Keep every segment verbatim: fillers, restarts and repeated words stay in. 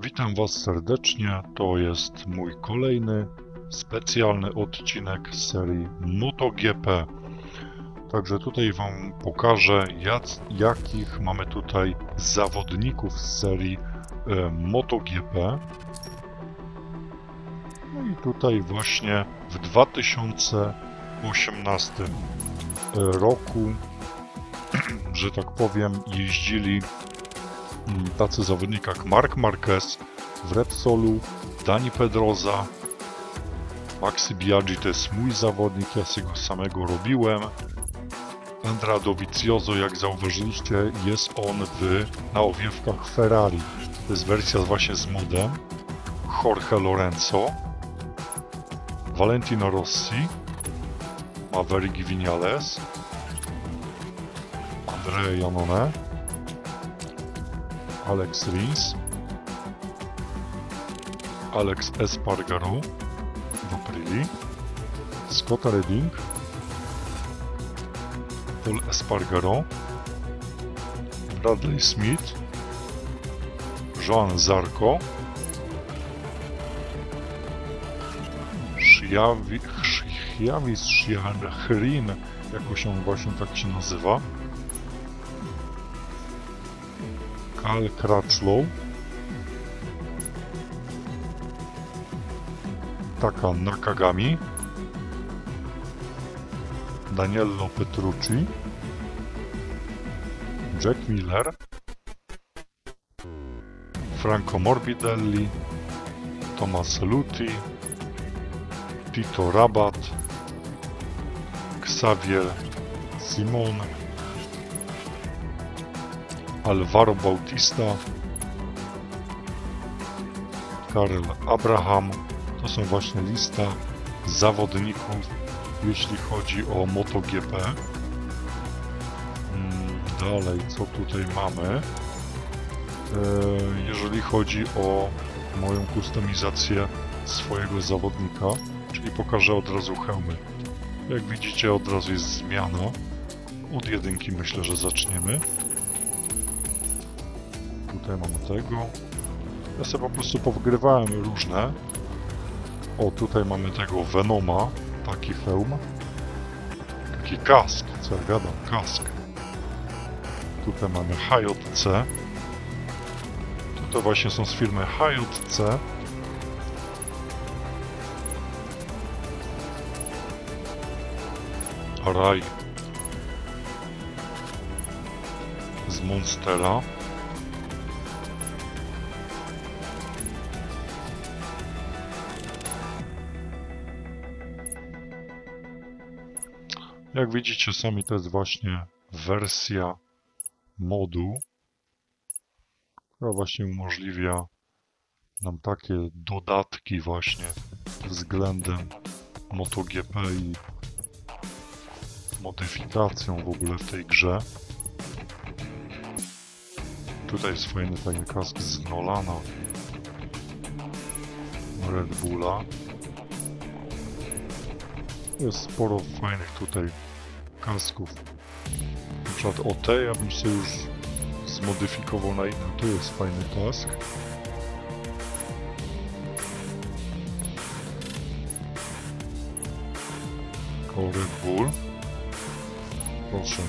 Witam Was serdecznie, to jest mój kolejny specjalny odcinek z serii MotoGP. Także tutaj Wam pokażę, jak, jakich mamy tutaj zawodników z serii e, MotoGP. No i tutaj właśnie w dwa tysiące osiemnastym roku, że tak powiem, jeździli tacy zawodnicy jak Marc Marquez w Repsolu, Dani Pedrosa, Maxi Biaggi to jest mój zawodnik, ja sobie go samego robiłem. Andrea Dovizioso, jak zauważyliście, jest on w, na owiewkach Ferrari. To jest wersja właśnie z modem. Jorge Lorenzo, Valentino Rossi, Maverick Viñales, Andrea Iannone, Alex Rins, Alex Espargaro w Aprilia, Scott Redding, Paul Espargaro, Bradley Smith, Joan Zarco, Chiavis Chiarin, jakoś on właśnie tak się nazywa, Cal Crutchlow, Taka Nakagami, Daniello Petrucci, Jack Miller, Franco Morbidelli, Thomas Luthi, Tito Rabat, Xavier Simon, Alvaro Bautista, Karel Abraham. To są właśnie lista zawodników, jeśli chodzi o MotoGP. Dalej, co tutaj mamy? Jeżeli chodzi o moją kustomizację swojego zawodnika, czyli pokażę od razu hełmy. Jak widzicie, od razu jest zmiana. Od jedynki myślę, że zaczniemy. Tutaj mamy tego. Ja sobie po prostu powgrywałem różne. O, tutaj mamy tego Venoma, taki hełm. Taki kask, co ja gadam, kask. Tutaj mamy H J C. Tutaj właśnie są z firmy H J C. Rai z Monstera. Jak widzicie sami, to jest właśnie wersja modu, która właśnie umożliwia nam takie dodatki właśnie względem MotoGP i modyfikacją w ogóle w tej grze. Tutaj jest fajny, fajny kask z Nolana, Red Bulla. Jest sporo fajnych tutaj kasków. Na przykład O T ja bym sobie już zmodyfikował na innym. Tu jest fajny kask. Koło Red Bull. Proszę.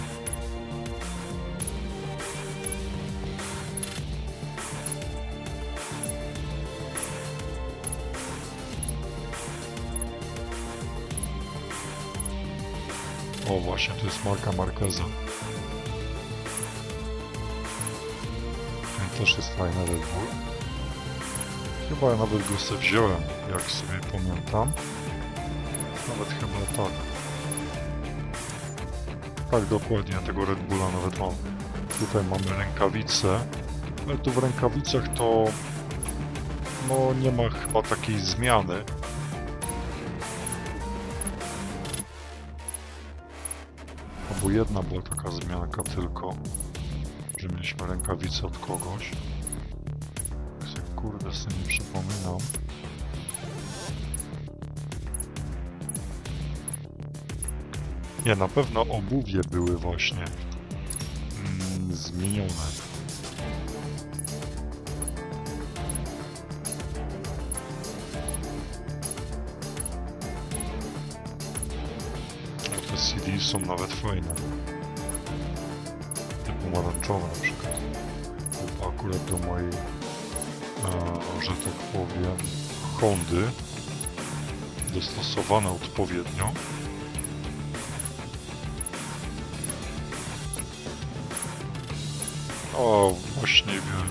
O, właśnie, to jest marka Marqueza. Ten też jest fajny, Red Bull. Chyba ja nawet go sobie wziąłem, jak sobie pamiętam. Nawet chyba tak. Tak, dokładnie, tego Red Bulla nawet mam. Tutaj mamy rękawice. Ale tu w rękawicach to... no nie ma chyba takiej zmiany. Bo jedna była taka zmianka tylko, że mieliśmy rękawice od kogoś. Kurde, sobie nie przypominam. Nie, na pewno obuwie były właśnie mm, zmienione. C D są nawet fajne. Te pomarańczowe na przykład. To akurat do mojej, e, że tak powiem, Hondy. Dostosowane odpowiednio. O, właśnie wiem.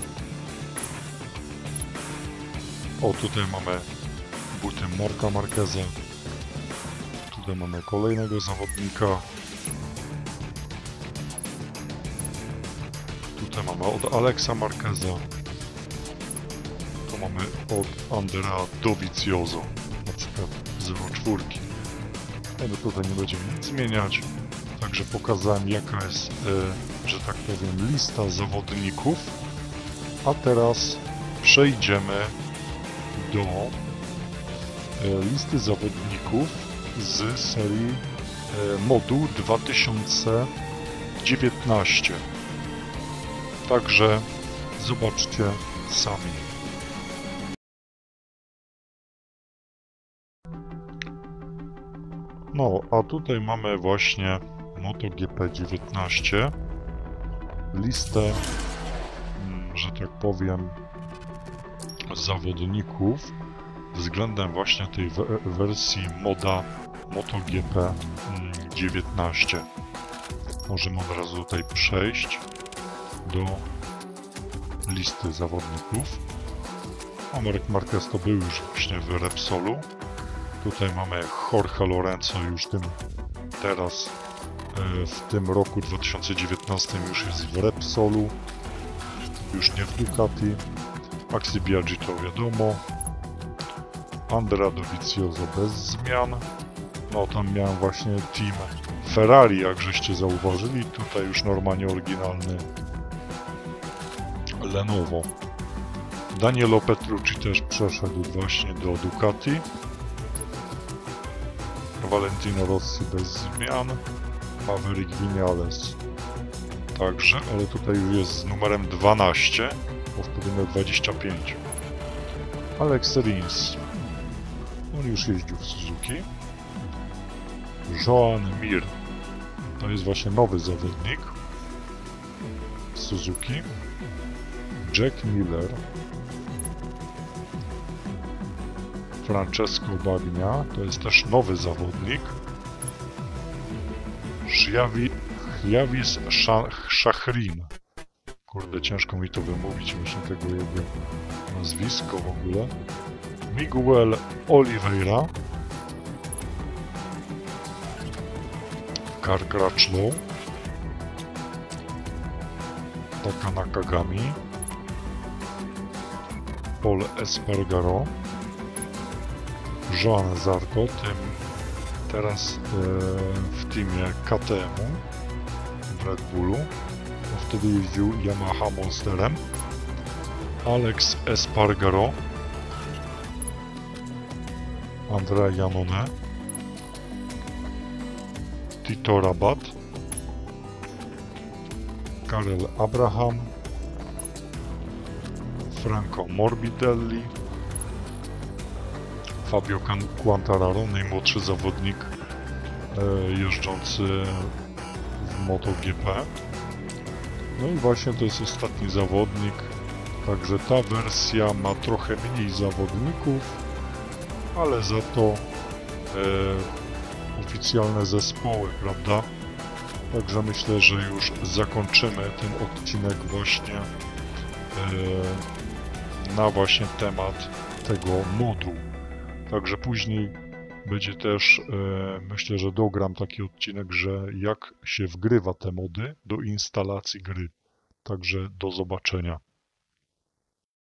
O, tutaj mamy buty Marka Marqueza. Tutaj mamy kolejnego zawodnika. Tutaj mamy od Alexa Marqueza. Tu mamy od Andrea Dovizioso. Na przykład zero cztery. Ale tutaj nie będziemy nic zmieniać. Także pokazałem, jaka jest, e, że tak powiem, lista zawodników. A teraz przejdziemy do e, listy zawodników z serii e, modu dwa tysiące dziewiętnaście. Także zobaczcie sami. No, a tutaj mamy właśnie MotoGP dziewiętnaście. Listę, że tak powiem, zawodników względem właśnie tej wersji moda MotoGP dziewiętnaście. Możemy od razu tutaj przejść do listy zawodników. A Marek Marquez to był już właśnie w Repsolu. Tutaj mamy Jorge Lorenzo już tym teraz w tym roku dwa tysiące dziewiętnastym już jest w Repsolu, już nie w Ducati. Maxi Biaggi to wiadomo. Andrea Dovizioso bez zmian. No tam miałem właśnie team Ferrari, jak żeście zauważyli. Tutaj już normalnie oryginalny Lenovo. Danielo Petrucci też przeszedł właśnie do Ducati. Valentino Rossi bez zmian. Maverick Vinales także, ale tutaj już jest z numerem dwanaście, bo wtedy miał dwadzieścia pięć. Alex Rins, on już jeździł w Suzuki. Joan Mir, to jest właśnie nowy zawodnik w Suzuki. Jack Miller. Francesco Bagnia, to jest też nowy zawodnik. Javis Szachrin. Kurde, ciężko mi to wymówić, właśnie tego jego nazwisko w ogóle. Miguel Oliveira. Karl Crutchlow. Taka Nakagami. Paul Espargaro. Joan Zarco, tym teraz e, w teamie K T M-u w Red Bullu. No, wtedy jeździł Yamaha Monsterem. Alex Espargaro. Andrea Iannone. Tito Rabat. Karel Abraham. Franco Morbidelli. Fabio Quartararo, najmłodszy zawodnik e, jeżdżący w MotoGP. No i właśnie to jest ostatni zawodnik, także ta wersja ma trochę mniej zawodników, ale za to e, oficjalne zespoły, prawda? Także myślę, że już zakończymy ten odcinek właśnie e, na właśnie temat tego modu. Także później będzie też, e, myślę, że dogram taki odcinek, że jak się wgrywa te mody do instalacji gry. Także do zobaczenia.